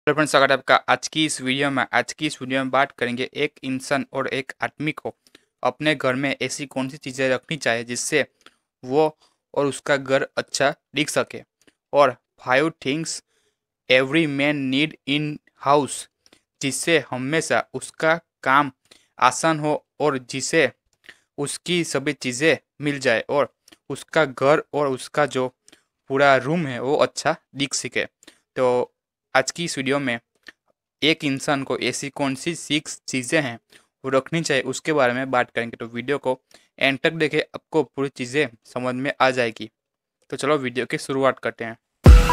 Hello friends, स्वागत है आपका आज की इस वीडियो में बात करेंगे एक इंसान और एक आदमी को अपने घर में ऐसी कौन सी चीज़ें रखनी चाहिए जिससे वो और उसका घर अच्छा दिख सके। और 5 things every man need in house, जिससे हमेशा उसका काम आसान हो और जिसे उसकी सभी चीज़ें मिल जाए और उसका घर और उसका जो पूरा रूम है वो अच्छा दिख सके। तो आज की इस वीडियो में एक इंसान को ऐसी कौन सी 6 चीज़ें हैं वो रखनी चाहिए उसके बारे में बात करेंगे। तो वीडियो को एंड तक देखें, आपको पूरी चीज़ें समझ में आ जाएगी। तो चलो वीडियो की शुरुआत करते हैं।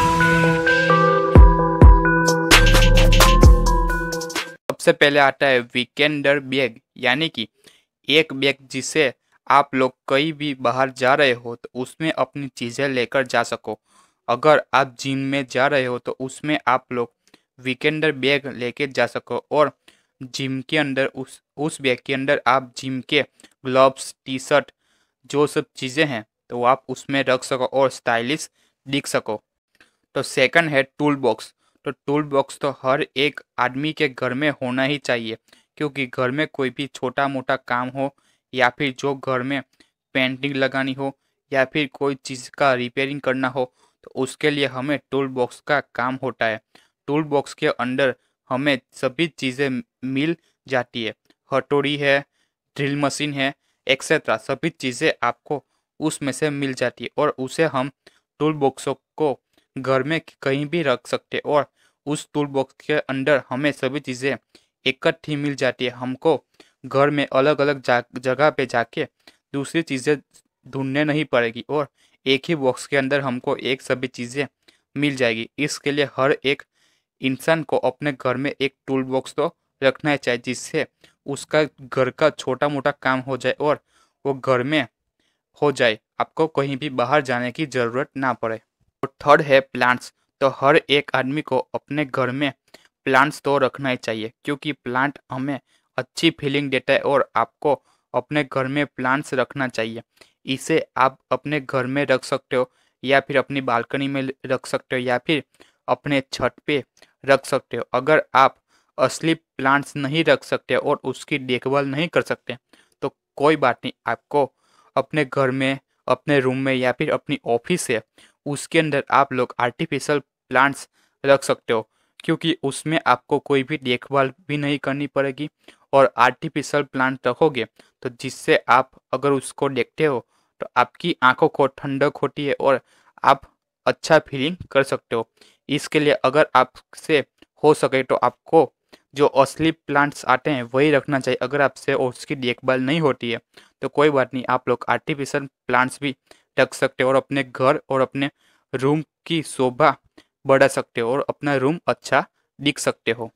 सबसे पहले आता है वीकेंडर बैग, यानी कि एक बैग जिसे आप लोग कहीं भी बाहर जा रहे हो तो उसमें अपनी चीज़ें लेकर जा सको। अगर आप जिम में जा रहे हो तो उसमें आप लोग वीकेंडर बैग लेके जा सको और जिम के अंदर उस बैग के अंदर आप जिम के ग्लव्स, टी शर्ट, जो सब चीज़ें हैं तो आप उसमें रख सको और स्टाइलिश दिख सको। तो सेकंड है टूल बॉक्स। तो टूल बॉक्स तो हर एक आदमी के घर में होना ही चाहिए, क्योंकि घर में कोई भी छोटा मोटा काम हो या फिर जो घर में पेंटिंग लगानी हो या फिर कोई चीज़ का रिपेयरिंग करना हो तो उसके लिए हमें टूल बॉक्स का काम होता है। टूल बॉक्स के अंदर हमें सभी चीज़ें मिल जाती है। हथौड़ी है, ड्रिल मशीन है, एक्सेट्रा सभी चीज़ें आपको उसमें से मिल जाती है और उसे हम टूल बॉक्सों को घर में कहीं भी रख सकते और उस टूल बॉक्स के अंदर हमें सभी चीज़ें इकट्ठी मिल जाती है। हमको घर में अलग अलग जगह पे जाके दूसरी चीज़ें ढूंढने नहीं पड़ेगी और एक ही बॉक्स के अंदर हमको एक सभी चीज़ें मिल जाएगी। इसके लिए हर एक इंसान को अपने घर में एक टूल बॉक्स तो रखना चाहिए, जिससे उसका घर का छोटा मोटा काम हो जाए और वो घर में हो जाए, आपको कहीं भी बाहर जाने की ज़रूरत ना पड़े। और थर्ड है प्लांट्स। तो हर एक आदमी को अपने घर में प्लांट्स तो रखना ही चाहिए, क्योंकि प्लांट हमें अच्छी फीलिंग देता है और आपको अपने घर में प्लांट्स रखना चाहिए। इसे आप अपने घर में रख सकते हो या फिर अपनी बालकनी में रख सकते हो या फिर अपने छत पे रख सकते हो। अगर आप असली प्लांट्स नहीं रख सकते और उसकी देखभाल नहीं कर सकते तो कोई बात नहीं, आपको अपने घर में, अपने रूम में या फिर अपनी ऑफिस है उसके अंदर आप लोग आर्टिफिशियल प्लांट्स रख सकते हो, क्योंकि उसमें आपको कोई भी देखभाल भी नहीं करनी पड़ेगी। और आर्टिफिशियल प्लांट रखोगे तो जिससे आप अगर उसको देखते हो तो आपकी आंखों को ठंडक होती है और आप अच्छा फीलिंग कर सकते हो। इसके लिए अगर आपसे हो सके तो आपको जो असली प्लांट्स आते हैं वही रखना चाहिए। अगर आपसे उसकी देखभाल नहीं होती है तो कोई बात नहीं, आप लोग आर्टिफिशियल प्लांट्स भी रख सकते हो और अपने घर और अपने रूम की शोभा बढ़ा सकते हो और अपना रूम अच्छा दिख सकते हो।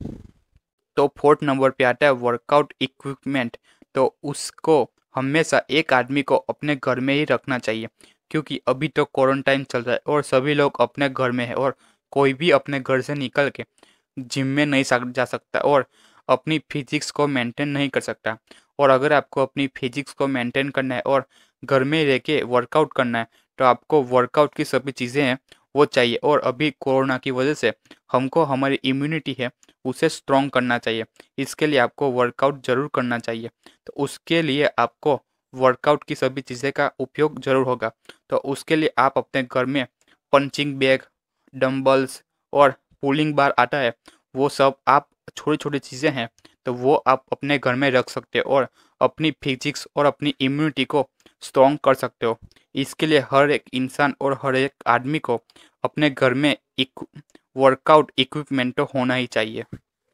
तो फोर्थ नंबर पे आता है वर्कआउट इक्विपमेंट। तो उसको हमेशा एक आदमी को अपने घर में ही रखना चाहिए, क्योंकि अभी तो क्वारंटाइन चल रहा है और सभी लोग अपने घर में है और कोई भी अपने घर से निकल के जिम में नहीं जा सकता और अपनी फिजिक्स को मेंटेन नहीं कर सकता। और अगर आपको अपनी फिजिक्स को मेंटेन करना है और घर में रह के वर्कआउट करना है तो आपको वर्कआउट की सभी चीज़ें हैं वो चाहिए। और अभी कोरोना की वजह से हमको हमारी इम्यूनिटी है उसे स्ट्रॉन्ग करना चाहिए। इसके लिए आपको वर्कआउट ज़रूर करना चाहिए। तो उसके लिए आपको वर्कआउट की सभी चीज़ें का उपयोग ज़रूर होगा। तो उसके लिए आप अपने घर में पंचिंग बैग, डंबल्स और पुलिंग बार आता है, वो सब आप छोटी छोटी चीज़ें हैं तो वो आप अपने घर में रख सकते हो और अपनी फिजिक्स और अपनी इम्यूनिटी को स्ट्रॉन्ग कर सकते हो। इसके लिए हर एक इंसान और हर एक आदमी को अपने घर में एक वर्कआउट इक्विपमेंट तो होना ही चाहिए।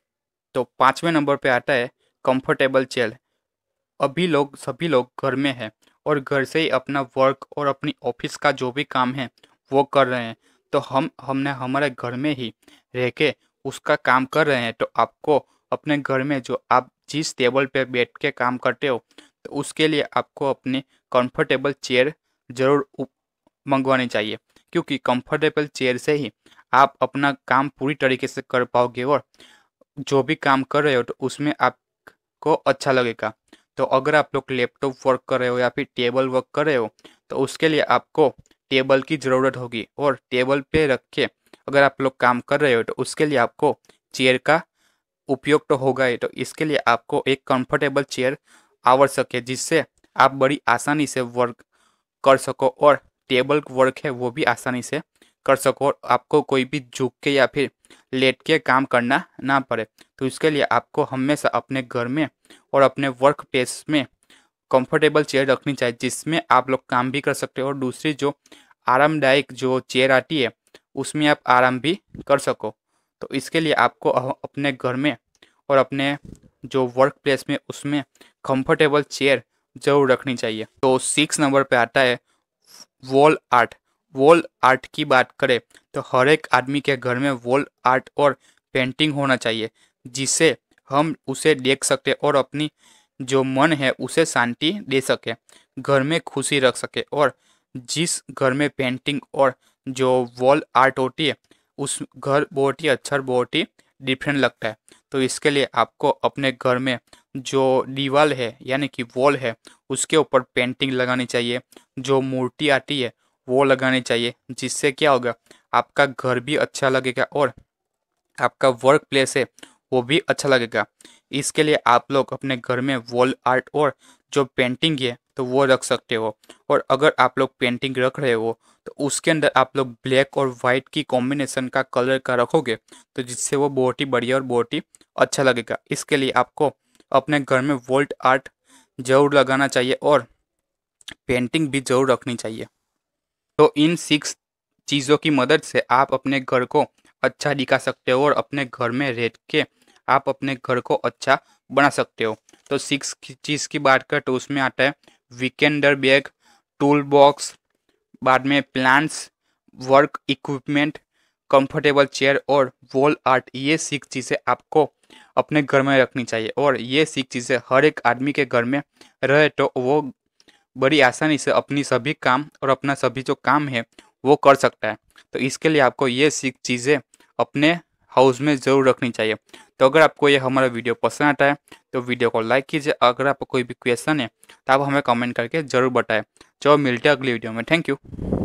तो 5वें नंबर पे आता है कंफर्टेबल चेयर। अभी लोग सभी लोग घर में हैं और घर से ही अपना वर्क और अपनी ऑफिस का जो भी काम है वो कर रहे हैं। तो हमने हमारे घर में ही रह के उसका काम कर रहे हैं तो आपको अपने घर में जो आप जिस टेबल पे बैठ के काम करते हो तो उसके लिए आपको अपनी कंफर्टेबल चेयर ज़रूर मंगवानी चाहिए, क्योंकि कंफर्टेबल चेयर से ही आप अपना काम पूरी तरीके से कर पाओगे और जो भी काम कर रहे हो तो उसमें आपको अच्छा लगेगा। तो अगर आप लोग लैपटॉप वर्क कर रहे हो या फिर टेबल वर्क कर रहे हो तो उसके लिए आपको टेबल की ज़रूरत होगी और टेबल पे रख के अगर आप लोग काम कर रहे हो तो उसके लिए आपको चेयर का उपयोग तो होगा ही, तो इसके लिए आपको एक कंफर्टेबल चेयर आवश्यक है जिससे आप बड़ी आसानी से वर्क कर सको और टेबल वर्क है वो भी आसानी से कर सको और आपको कोई भी झुक के या फिर लेट के काम करना ना पड़े। तो इसके लिए आपको हमेशा अपने घर में और अपने वर्क प्लेस में कंफर्टेबल चेयर रखनी चाहिए जिसमें आप लोग काम भी कर सकते हो और दूसरी जो आरामदायक जो चेयर आती है उसमें आप आराम भी कर सको। तो इसके लिए आपको अपने घर में और अपने जो वर्क प्लेस में उसमें कंफर्टेबल चेयर जरूर रखनी चाहिए। तो 6 नंबर पे आता है वॉल आर्ट। वॉल आर्ट की बात करें तो हर एक आदमी के घर में वॉल आर्ट और पेंटिंग होना चाहिए जिससे हम उसे देख सकते और अपनी जो मन है उसे शांति दे सके, घर में खुशी रख सके। और जिस घर में पेंटिंग और जो वॉल आर्ट होती है उस घर बहुत ही अच्छा और बहुत ही डिफरेंट लगता है। तो इसके लिए आपको अपने घर में जो दीवार है यानी कि वॉल है उसके ऊपर पेंटिंग लगानी चाहिए, जो मूर्ति आती है वो लगानी चाहिए जिससे क्या होगा, आपका घर भी अच्छा लगेगा और आपका वर्क प्लेस है वो भी अच्छा लगेगा। इसके लिए आप लोग अपने घर में वॉल आर्ट और जो पेंटिंग है तो वो रख सकते हो। और अगर आप लोग पेंटिंग रख रहे हो तो उसके अंदर आप लोग ब्लैक और वाइट की कॉम्बिनेशन का कलर का रखोगे तो जिससे वो बहुत ही बढ़िया और बहुत ही अच्छा लगेगा। इसके लिए आपको अपने घर में वॉल आर्ट जरूर लगाना चाहिए और पेंटिंग भी जरूर रखनी चाहिए। तो इन 6 चीज़ों की मदद से आप अपने घर को अच्छा दिखा सकते हो और अपने घर में रह के आप अपने घर को अच्छा बना सकते हो। तो 6 चीज़ की बात करें तो उसमें आता है वीकेंडर बैग, टूल बॉक्स, बाद में plants, work equipment, comfortable chair और वॉल आर्ट। ये 6 चीज़ें आपको अपने घर में रखनी चाहिए और ये 6 चीज़ें हर एक आदमी के घर में रहे तो वो बड़ी आसानी से अपनी सभी काम और अपना सभी जो काम है वो कर सकता है। तो इसके लिए आपको ये 6 चीज़ें अपने हाउस में ज़रूर रखनी चाहिए। तो अगर आपको ये हमारा वीडियो पसंद आता है तो वीडियो को लाइक कीजिए। अगर आपको कोई भी क्वेश्चन है तो आप हमें कमेंट करके ज़रूर बताएं। चलो मिलते हैं अगली वीडियो में। Thank you.